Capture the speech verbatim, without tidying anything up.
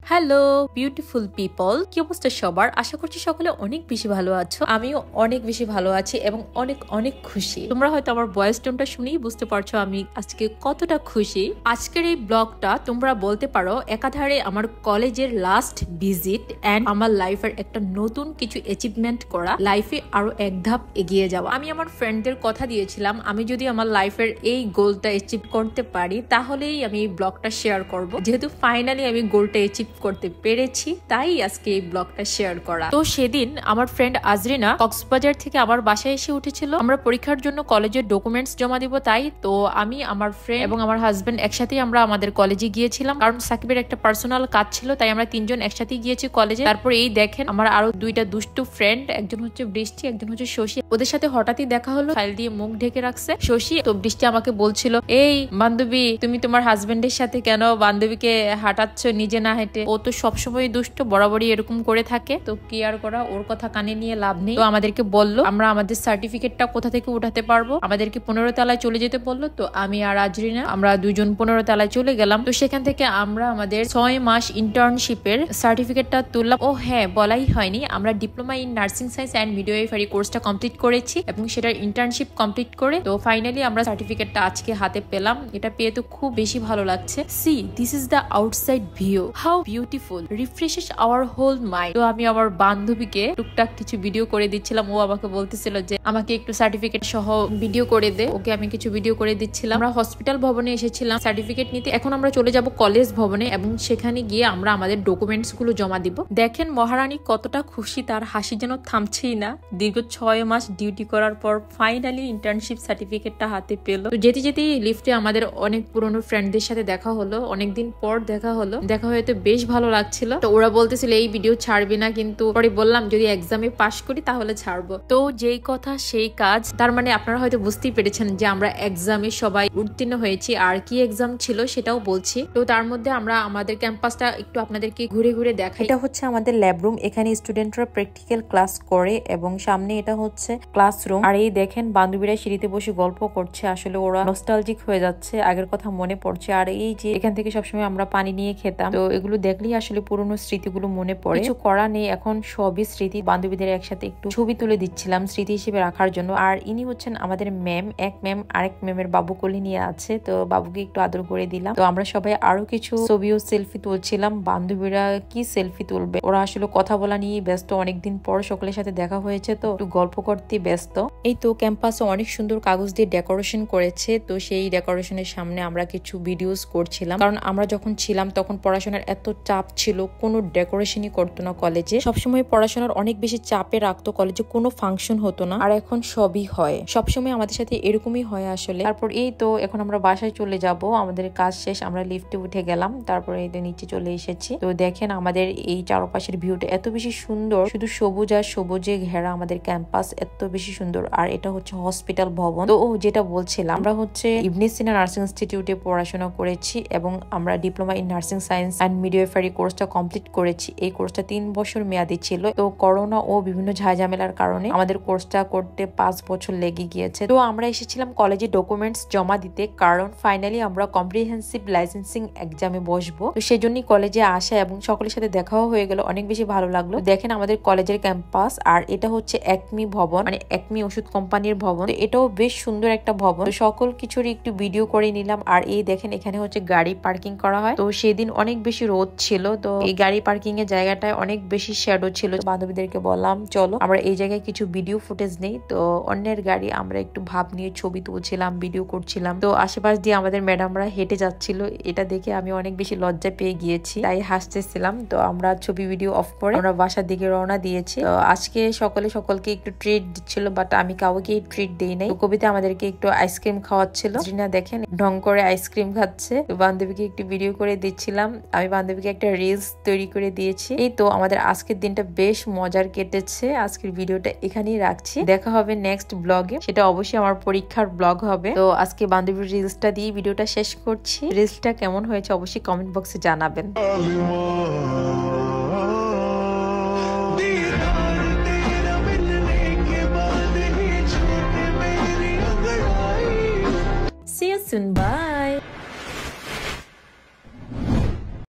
Hello beautiful people, কি অবস্থা সবার? আশা করছি সকলে অনেক বেশি ভালো আছো। আমিও অনেক বেশি ভালো আছি এবং অনেক অনেক খুশি। তোমরা হয়তো আমার ভয়েস টোনটা শুনেই বুঝতে পারছো আমি আজকে কতটা খুশি। আজকের এই ব্লগটা তোমরা বলতে পারো একাধারে আমার কলেজের লাস্ট ভিজিট এন্ড আমার লাইফের একটা নতুন কিছু অ্যাচিভমেন্ট করা, লাইফে আরো এক ধাপ এগিয়ে যাওয়া। আমি আমার ফ্রেন্ডদের কথা দিয়েছিলাম আমি যদি আমার লাইফের এই গোলটা অ্যাচিভ করতে পারি তাহলেই আমি এই ব্লগটা শেয়ার করব। যেহেতু ফাইনালি আমি গোলটা অ্যাচিভ করতে পেরেছি তাই আজকে এই ব্লগটা শেয়ার করা। তো সেদিন আমার ফ্রেন্ড আজরিনা কক্সবাজার থেকে আমার বাসায় এসে উঠেছিল। আমরা পরীক্ষার জন্য কলেজের ডকুমেন্টস জমা দিব, তাই তো আমি আমার ফ্রেন্ড এবং আমার হাজবেন্ড একসাথে আমরা আমাদের কলেজে গিয়েছিলাম, কারণ সাকিবের একটা পার্সোনাল কাজ ছিল, তাই আমরা তিনজন একসাথে গিয়েছি কলেজে। তারপর এই দেখেন আমার আরো দুইটা দুষ্টু ফ্রেন্ড, একজন হচ্ছে বৃষ্টি, একজন হচ্ছে শশী। ওদের সাথে হঠাৎই দেখা হলো, ফাইল দিয়ে মুখ ঢেকে রাখছে শশী। তো বৃষ্টি আমাকে বলছিল, এই বান্ধবী তুমি তোমার হাজবেন্ডের সাথে কেন বান্ধবীকে হাঁটাচ্ছ নিজে না হেঁটে? ও তো সবসময় দুষ্ট, বরাবরই এরকম করে থাকে। তো কি আর করা, ওর কথা কানে নিয়ে লাভ নেই। তো আমাদেরকে বললো আমরা আমাদের সার্টিফিকেটটা কোথা থেকে উঠাতে পারবো, আমাদেরকে পনেরো তলায় চলে যেতে বললো। তো আমি আর আজরিনা আমরা দুজন পনেরো তলায় চলে গেলাম। তো সেখান থেকে আমরা আমাদের ছয় মাস ইন্টার্নশিপের সার্টিফিকেটটা তুললাম। ও হ্যাঁ, বলাই হয়নি, আমরা diploma in nursing science and midwifery কোর্সটা কমপ্লিট করেছি এবং সেটার ইন্টার্নশিপ কমপ্লিট করে তো ফাইনালি আমরা সার্টিফিকেটটা আজকে হাতে পেলাম। এটা পেয়ে তো খুব বেশি ভালো লাগছে। See this is the outside view, how beautiful, refreshes our whole mind. তো আমি আমার বান্ধবীকে টুকটাক কিছু ভিডিও করে দিচ্ছিলাম। ও আমাকে বলতেছিল যে আমাকে একটু সার্টিফিকেট সহ ভিডিও করে দে। ওকে আমি কিছু ভিডিও করে দিচ্ছিলাম। আমরা হসপিটাল ভবনে এসেছিলাম সার্টিফিকেট নিতে। এখন আমরা চলে যাব কলেজ ভবনে এবং সেখানে গিয়ে আমরা আমাদের ডকুমেন্টস গুলো জমা দিব। দেখেন মহারানী কতটা খুশি, তার হাসি যেন থামছেই না। দীর্ঘ ছয় মাস ডিউটি করার পর ফাইনালি ইন্টার্নশিপ সার্টিফিকেটটা হাতে পেলো। তো যেতে যেতেই লিফটে আমাদের অনেক পুরনো ফ্রেন্ডদের সাথে দেখা হলো, অনেকদিন পর দেখা হলো। দেখা হয়ে তো বেশ ভালো লাগছিল। তো ওরা বলতেছিল এই ভিডিও ছাড়বি না, কিন্তু পরে বললাম যদি এক্সামে পাশ করি তাহলে ছাড়বো। তো যেই কথা সেই কাজ। তার মানে আপনারা হয়তো বুঝতেই পেরেছেন যে আমরা এক্সামে সবাই উত্তীর্ণ হয়েছি। আর কি এক্সাম ছিল সেটাও বলছি। তো তার মধ্যে আমরা আমাদের ক্যাম্পাসটা একটু আপনাদেরকে ঘুরে ঘুরে দেখাই। এটা হচ্ছে আমাদের ল্যাব রুম, এখানে স্টুডেন্টরা প্র্যাকটিক্যাল ক্লাস করে এবং সামনে এটা হচ্ছে ক্লাসরুম। আর এই দেখেন বান্ধবীরা সিঁড়িতে বসে গল্প করছে, আসলে ওরা নস্টালজিক হয়ে যাচ্ছে, আগের কথা মনে পড়ছে। আর এই যে এখান থেকে সবসময় আমরা পানি নিয়ে খেতাম, তো এগুলো দেখলেই আসলে পুরোনো স্মৃতিগুলো মনে পড়ে। কিছু করা নেই, এখন সবই স্মৃতি। বান্ধবীদের একসাথে একটু ছবি তুলে দিচ্ছিলাম স্মৃতি হিসেবে রাখার জন্য। আর ইনি হচ্ছেন আমাদের ম্যাম, এক ম্যাম আরেক ম্যামের বাবু কোলে নিয়ে আছে, তো বাবুকে একটু আদর করে দিলাম। তো আমরা সবাই আরো কিছু ছবি ও সেলফি তুলছিলাম। বান্ধবীরা কি সেলফি তুলবে, ওরা আসলে কথা বলা নিয়ে ব্যস্ত, অনেকদিন পর সকলের সাথে দেখা হয়েছে তো একটু গল্প করতে ব্যস্ত। এই তো ক্যাম্পাসে অনেক সুন্দর কাগজ দিয়ে ডেকোরেশন করেছে, তো সেই ডেকোরেশনের সামনে আমরা কিছু ভিডিওস করছিলাম, কারণ আমরা যখন ছিলাম তখন পড়াশোনার এত চাপ ছিল, কোনো ডেকোরেশনই করতো না কলেজে। সবসময় পড়াশোনার অনেক বেশি চাপে রাখতো, কলেজে কোনো ফাংশন হতো না। আর এখন সবই হয়, সবসময় আমাদের সাথে এরকমই হয় আসলে। তারপর এই তো এখন আমরা বাসায় চলে যাব, আমাদের কাজ শেষ, আমরা লিফটে উঠে গেলাম। তারপরে এই তো নিচে চলে এসেছি। তো দেখেন আমাদের এই চারপাশের ভিউটা এত বেশি সুন্দর, শুধু সবুজ আর সবুজে ঘেরা আমাদের ক্যাম্পাস, এত বেশি সুন্দর। আর এটা হচ্ছে হসপিটাল ভবন। তো ও যেটা বলছিলাম, আমরা হচ্ছে ইবনে সিনা নার্সিং ইনস্টিটিউটে পড়াশোনা করেছি এবং আমরা diploma in nursing science and midwifery কোর্সটা কমপ্লিট করেছি। এই কোর্সটা তিন বছর মেয়াদী ছিল, তো করোনা ও বিভিন্ন ঝামেলার কারণে আমাদের কোর্সটা করতে পাঁচ বছর লেগে গিয়েছে। তো আমরা এসেছিলাম কলেজে ডকুমেন্টস জমা দিতে, কারণ ফাইনালি আমরা কম্প্রিহেন্সিভ লাইসেন্সিং এক্সামে বসবো। তো সেজন্যই কলেজে আসা এবং সকলের সাথে দেখাও হয়ে গেল, অনেক বেশি ভালো লাগলো। দেখেন আমাদের কলেজের ক্যাম্পাস। আর এটা হচ্ছে একমি ভবন, মানে একমি ওষুধ কোম্পানির ভবন। তো এটাও বেশ সুন্দর একটা ভবন। সকল কিছুর একটু ভিডিও করে নিলাম। আর এই দেখেন এখানে হচ্ছে গাড়ি পার্কিং করা হয়। তো সেদিন অনেক বেশি রোদ ছিল, তো এই গাড়ি পার্কিং এর জায়গাটায় অনেক বেশি শ্যাডো ছিল। বান্ধবীদেরকে বললাম চলো আমরা এই জায়গায় কিছু ভিডিও ফুটেজ নেই। তো অন্যের গাড়ি আমরা একটু ভাব নিয়ে ছবি তুলছিলাম, ভিডিও করছিলাম। তো আশেপাশ দিয়ে আমাদের ম্যাডামরা হেঁটে যাচ্ছিল, এটা দেখে আমি অনেক বেশি লজ্জা পেয়ে গিয়েছি, তাই হাসতেছিলাম। তো আমরা ছবি ভিডিও অফ করে আমরা বাসার দিকে রওনা দিয়েছি। তো আজকে সকলে সকলকে একটু ট্রিট দিচ্ছিল, বাট আমি কাউকে ট্রিট দিই নাই। কবিতা আমাদেরকে একটু আইসক্রিম খাওয়াচ্ছিল, রিনা দেখেন ঢং করে আইসক্রিম খাচ্ছে। তো বান্ধবীকে একটু ভিডিও করে দিচ্ছিলাম, আমি বান্ধবীকে একটা রিলস তৈরি করে দিয়েছি। এই তো আমাদের আজকের দিনটা বেশ মজার কেটেছে। আজকের ভিডিওটা এখানেই রাখছি, দেখা হবে নেক্সট ব্লগে, সেটা অবশ্যই আমার পরীক্ষার ব্লগ হবে। তো আজকে বান্ধবীর রিলসটা দিয়ে ভিডিওটা শেষ করছি। রিলসটা কেমন হয়েছে অবশ্যই কমেন্ট বক্সে জানাবেন। See you soon, bye.